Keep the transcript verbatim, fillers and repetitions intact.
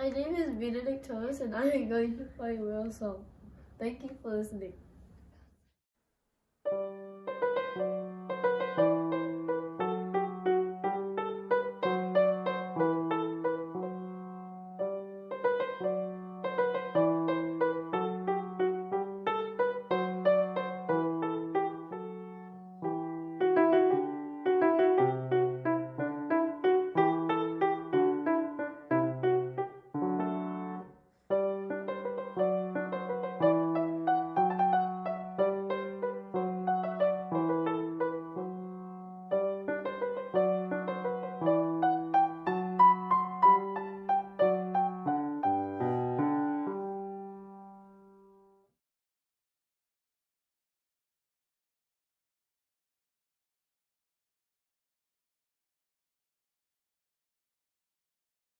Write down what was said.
My name is Benedict and I am going to play a real song. Thank you for listening.